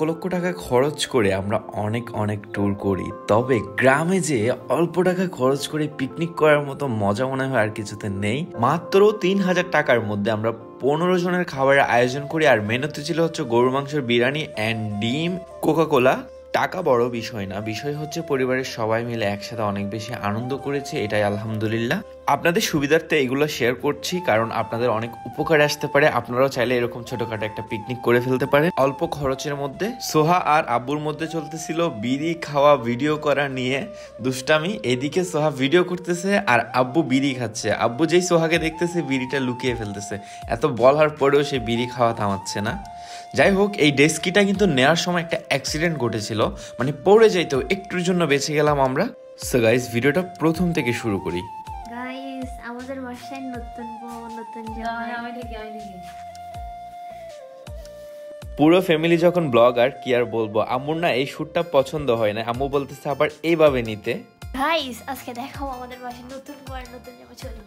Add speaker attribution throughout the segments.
Speaker 1: লক্ষ টাকা খরচ করে আমরা অনেক অনেক ট্যুর করি, তবে গ্রামে যে অল্প টাকা খরচ করে পিকনিক করার মতো মজা মনে হয় আর কিছুতে নেই। মাত্র ৩,০০০ টাকার মধ্যে আমরা ১৫ জনের খাবারের আয়োজন করি, আর মেনুতে ছিল হচ্ছে গরুর মাংসের বিরিয়ানি অ্যান্ড ডিম, কোকা-কোলা। টাকা বড় বিষয় না, বিষয় হচ্ছে পরিবারের সবাই মিলে একসাথে অনেক বেশি আনন্দ করেছে, এটাই আলহামদুলিল্লাহ। আপনাদের সুবিধার্থে এগুলো শেয়ার করছি, কারণ আপনাদের অনেক উপকারে আসতে পারে। আপনারাও চাইলে এরকম ছোটখাটো একটা পিকনিক করে ফেলতে পারেন অল্প খরচের মধ্যে। সোহা আর আব্বুর মধ্যে চলতেছিল বিড়ি খাওয়া ভিডিও করা নিয়ে দুষ্টামি। এদিকে সোহা ভিডিও করতেছে আর আব্বু বিড়ি খাচ্ছে। আব্বু যেই সোহাকে দেখতেছে বিড়িটা লুকিয়ে ফেলতেছে, এত বলার পরেও সে বিড়ি খাওয়া থামাচ্ছে না। যাই হোক, এই ডেস্কিটা কিন্তু নেওয়ার সময় একটা অ্যাক্সিডেন্ট ঘটেছিল, মানে পড়ে যাইতো, একটুর জন্য বেঁচে গেলাম আমরা। সো গাইস, ভিডিওটা প্রথম থেকে শুরু করি।
Speaker 2: গাইস, আমাদের বাসায় নতুন বউ, নতুন জামাই।
Speaker 1: পুরো ফ্যামিলি যখন ব্লগার, কি আর বলবো। আম্মুর না এই শ্যুটটা পছন্দ হয় না, আম্মু বলতেছে আবার এইভাবে নিতে।
Speaker 2: গাইস, আজকে দেখাবো আমাদের বাসায় নতুন বউ আর নতুন জামাই। চলো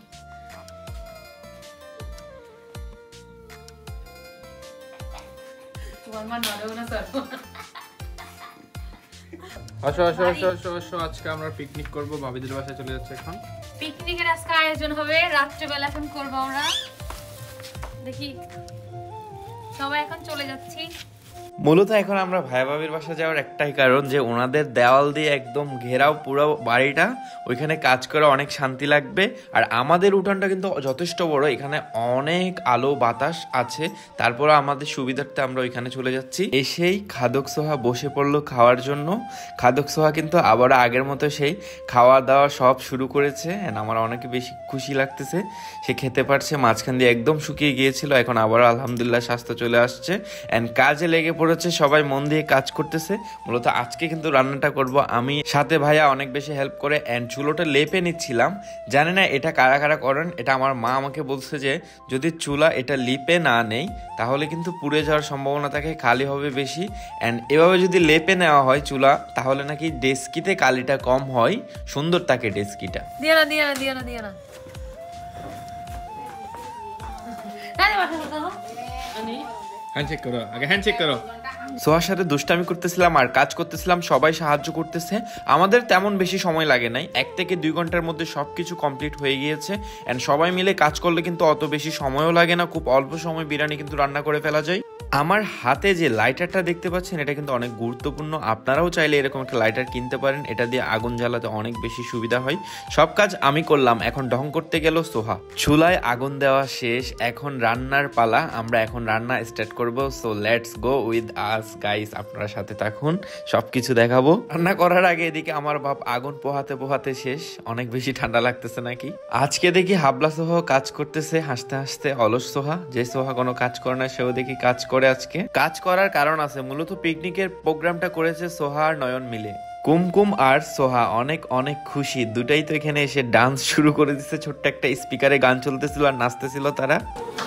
Speaker 3: আজকে আমরা পিকনিক করব, ভাবিদের বাসায় চলে যাচ্ছে। এখন
Speaker 4: পিকনিকের আজকে আয়োজন হবে, রাত্রেবেলা এখন করবো আমরা। দেখি সবাই এখন চলে যাচ্ছি।
Speaker 1: মূলত এখন আমরা ভাই ভাবির বাসা যাওয়ার একটাই কারণ, যে ওনাদের দেওয়াল দিয়ে একদম ঘেরাও পুরো বাড়িটা, ওইখানে কাজ করে অনেক শান্তি লাগবে। আর আমাদের উঠানটা কিন্তু যথেষ্ট বড়, এখানে অনেক আলো বাতাস আছে, তারপরে আমাদের সুবিধার্থে আমরা ওইখানে চলে যাচ্ছি। এসেই খাদক সোহা বসে পড়লো খাওয়ার জন্য। খাদক সোহা কিন্তু আবার আগের মতো সেই খাওয়া দাওয়া সব শুরু করেছে, এন্ড আমার অনেক বেশি খুশি লাগতেছে। সে খেতে পারছে, মাঝখান দিয়ে একদম শুকিয়ে গিয়েছিল, এখন আবার আলহামদুলিল্লাহ স্বাস্থ্য চলে আসছে এন্ড কাজে লেগে পড়েছে, সবাই মন দিয়ে কাজ করতেছে। মূলত আজকে কিন্তু রান্নাটা করব আমি, সাথে ভাইয়া অনেক বেশি হেল্প করে। এন্ড চুলোটা লেপে নিচ্ছিলাম, জানি না এটা কারা কারা করেন। এটা আমার মা আমাকে বলছে যে যদি চুলা এটা লিপে না নেই তাহলে কিন্তু পুড়ে যাওয়ার সম্ভাবনা থাকে, কালি হবে বেশি। এন্ড এভাবে যদি লেপে নেওয়া হয় চুলা, তাহলে নাকি ডেস্কিতে কালিটা কম হয়, সুন্দর থাকে ডেস্কিটা।
Speaker 4: দিও না
Speaker 3: হ্যান্ডশেক করো, আগে হ্যান্ডশেক করো।
Speaker 1: সোহার সাথে দুষ্টামি করতেছিলাম আর কাজ করতেছিলাম, সবাই সাহায্য করতেছে। আমাদের তেমন বেশি সময় লাগে নাই, 1 থেকে 2 ঘন্টার মধ্যে সবকিছু কমপ্লিট হয়ে গিয়েছে। এন্ড সবাই মিলে কাজ করলে কিন্তু অত বেশি সময়ও লাগে না, খুব অল্প সময় বিরিয়ানি কিন্তু রান্না করে ফেলা যায়। আমার হাতে যে লাইটারটা দেখতে পাচ্ছেন, এটা কিন্তু অনেক গুরুত্বপূর্ণ। আপনারাও চাইলে এরকম একটা লাইটার কিনতে পারেন, এটা দিয়ে আগুন জ্বালাতে অনেক বেশি সুবিধা হয়। সব কাজ আমি করলাম, এখন ঢং করতে গেল সোহা। চুলায় আগুন দেওয়া শেষ, এখন রান্নার পালা। আমরা এখন রান্না স্টার্ট করব। So let's go with us guys, আপনারা সাথে থাকুন, সবকিছু দেখাবো। রান্না করার আগে এদিকে আমার বাপ আগুন পোহাতে পোহাতে শেষ, অনেক বেশি ঠান্ডা লাগতেছে নাকি। আজকে দেখি হাবলা সোহা কাজ করতেছে হাসতে হাসতে। অলস সোহা, যে সোহা কোনো কাজ করে না, সেও দেখি কাজ করে। আজকে কাজ করার কারণ আছে, মূলত পিকনিকের প্রোগ্রামটা করেছে সোহা আর নয়ন মিলে। কুমকুম আর সোহা অনেক অনেক খুশি, দুটাই তো এখানে এসে ডান্স শুরু করে দিচ্ছে। ছোট্ট একটা স্পিকারে গান চলতেছিল আর নাচতেছিল তারা।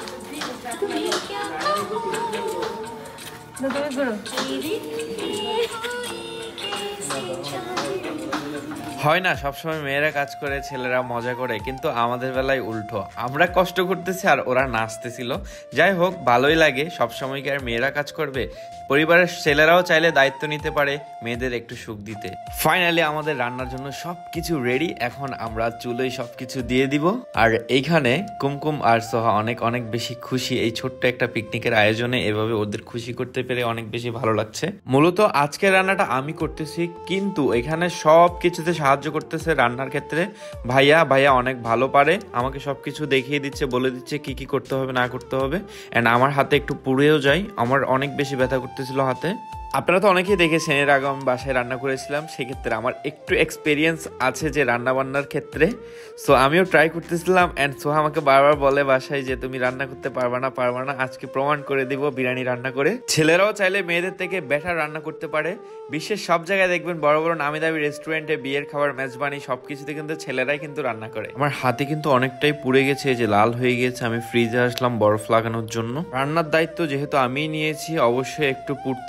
Speaker 1: হয় না সবসময় মেয়েরা কাজ করে ছেলেরা মজা করে, কিন্তু আমাদের বেলায় উল্টো, আমরা কষ্ট করতেছি আর ওরা নাচতেছিল। যাই হোক, ভালোই লাগে। সবসময় কি আর মেয়েরা কাজ করবে? পরিবারের ছেলেরাও চাইলে দায়িত্ব নিতে পারে মেয়েদের একটু সুখ দিতে। ফাইনালি আমাদের রান্নার জন্য সবকিছু রেডি, এখন আমরা চুলোয় সবকিছু দিয়ে দিব। আর এইখানে কুমকুম আর সোহা অনেক অনেক বেশি খুশি এই ছোট্ট একটা পিকনিকের আয়োজনে। এভাবে ওদের খুশি করতে পেরে অনেক বেশি ভালো লাগছে। মূলত আজকের রান্নাটা আমি করতেছি, কিন্তু এখানে সব কিছুতে সাহায্য করতেছে রান্নার ক্ষেত্রে ভাইয়া। ভাইয়া অনেক ভালো পারে, আমাকে সবকিছু দেখিয়ে দিচ্ছে, বলে দিচ্ছে কি কি করতে হবে না করতে হবে। এন্ড আমার হাতে একটু পুড়েও যায়, আমার অনেক বেশি ব্যথা করতেছিল হাতে। আপনারা তো অনেকেই দেখেছেন, এর আগে আমি বাসায় রান্না করেছিলাম, সেক্ষেত্রে আমার একটু এক্সপিরিয়েন্স আছে যে রান্না বান্নার ক্ষেত্রে। সো আমিও ট্রাই করতেছিলাম। অ্যান্ড সোহা আমাকে বারবার বলে বাসায় যে তুমি রান্না করতে পারবা না, আজকে প্রমাণ করে দিব বিরিয়ানি রান্না করে। ছেলেরাও চাইলে মেয়েদের থেকে বেটার রান্না করতে পারে। বিশ্বের সব জায়গায় দেখবেন বড় বড় নামি দামি রেস্টুরেন্টে, বিয়ের খাবার, মেজবানি সবকিছুতে কিন্তু ছেলেরাই কিন্তু রান্না করে। আমার হাতে কিন্তু অনেকটাই পুড়ে গেছে, যে লাল হয়ে গিয়েছে। আমি ফ্রিজে আসলাম বরফ লাগানোর জন্য। রান্নার দায়িত্ব যেহেতু আমি নিয়েছি, অবশ্যই একটু পুড়তে হবে।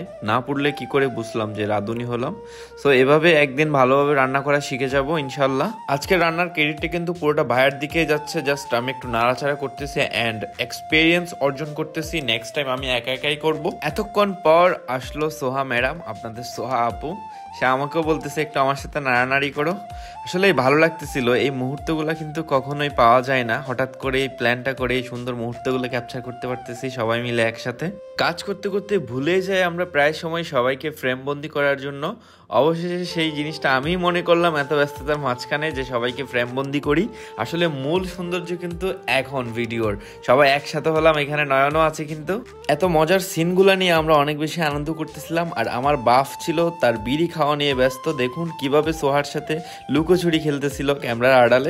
Speaker 1: না পড়লে কি করে বুঝলাম যে রাঁধুনি হলাম। সো এভাবে একদিন ভালোভাবে রান্না করা শিখে যাব ইনশাল্লাহ। আজকে রান্নার ক্রেডিটটা কিন্তু পুরোটা ভাইয়ের দিকেই যাচ্ছে, জাস্ট আমি একটু নাড়াচাড়া করতেছি অ্যান্ড এক্সপিরিয়েন্স অর্জন করতেছি। নেক্সট টাইম আমি একা একাই করব। এতক্ষণ পর আসলো সোহা ম্যাডাম, আপনাদের সোহা আপু। সে আমাকেও বলতেছে একটু আমার সাথে নাড়ানাড়ি করো। আসলে ভালো লাগতেছিল, এই মুহূর্তগুলো কিন্তু কখনোই পাওয়া যায় না। হঠাৎ করে এই প্ল্যানটা করে এই সুন্দর মুহূর্তগুলো ক্যাপচার করতে পারতেছি সবাই মিলে একসাথে। কাজ করতে করতে ভুলে যাই আমরা প্রায় সময় সবাইকে ফ্রেম বন্দি করার জন্য। অবশেষে সেই জিনিসটা আমি মনে করলাম এত ব্যস্ততার মাঝখানে যে সবাইকে ফ্রেম বন্দি করি। আসলে মূল সৌন্দর্য কিন্তু এখন ভিডিওর, সবাই একসাথে হলাম, এখানে নয়নও আছে। কিন্তু এত মজার সিনগুলো নিয়ে আমরা অনেক বেশি আনন্দ করতেছিলাম। আর আমার বাফ ছিল তার বিড়ি খাওয়া নিয়ে ব্যস্ত। দেখুন কিভাবে সোহার সাথে লুকোচুরি খেলতেছিল ক্যামেরার আড়ালে।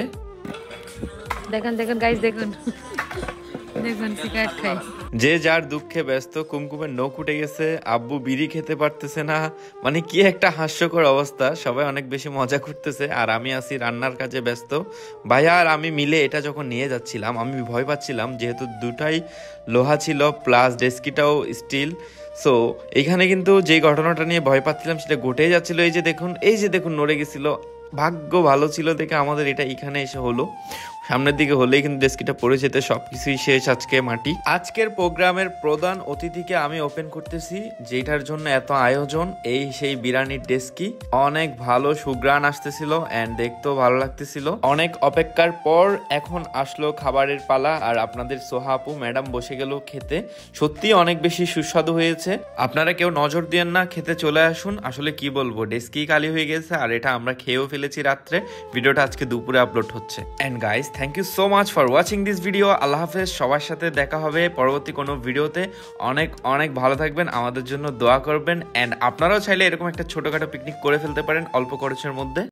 Speaker 4: দেখুন দেখুন গাইস, দেখুন দেখুন সিগারেট খাই।
Speaker 1: যে যার দুঃখে ব্যস্ত, কুমকুমের নখ উঠে গেছে, আব্বু বিড়ি খেতে পারতেছে না, মানে কি একটা হাস্যকর অবস্থা। সবাই অনেক বেশি মজা করতেছে আর আমি আছি রান্নার কাজে ব্যস্ত। ভাইয়া আর আমি মিলে এটা যখন নিয়ে যাচ্ছিলাম আমি ভয় পাচ্ছিলাম, যেহেতু দুটাই লোহা ছিল প্লাস ডেস্কিটাও স্টিল। সো এখানে কিন্তু যে ঘটনাটা নিয়ে ভয় পাচ্ছিলাম সেটা ঘটেই যাচ্ছিল। এই যে দেখুন নড়ে গেছিল। ভাগ্য ভালো ছিল দেখে আমাদের এটা এখানে এসে হলো। সামনের দিকে হলেই কিন্তু ডেস্কিটা পড়ে যেতে, সবকিছুই শেষ আজকে মাটি। আজকের প্রোগ্রামের প্রধান অতিথিকে আমি ওপেন করতেছি, যেটার জন্য এত আয়োজন। এই সেই বিরিয়ানির ডেস্কি, অনেক ভালো সুঘ্রাণ আসতেছিল এন্ড দেখতেও ভালো লাগতেছিল। অনেক অপেক্ষার পর এখন আসলো খাবারের পালা আর আপনাদের সোহা আপু ম্যাডাম বসে গেল খেতে। সত্যি অনেক বেশি সুস্বাদু হয়েছে। আপনারা কেউ নজর দিয়েন না, খেতে চলে আসুন। আসলে কি বলবো, ডেস্কি খালি হয়ে গেছে আর এটা আমরা খেয়েও ফেলেছি রাত্রে। ভিডিওটা আজকে দুপুরে আপলোড হচ্ছে। And guys, thank you so much for watching this video. আল্লাহ হাফেজ। সবার সাথে দেখা হবে পরবর্তী কোনো ভিডিওতে। অনেক অনেক ভালো থাকবেন, আমাদের জন্য দোয়া করবেন। এন্ড আপনারাও চাইলে এরকম একটা ছোটখাটো পিকনিক করে ফেলতে পারেন অল্প খরচের মধ্যে।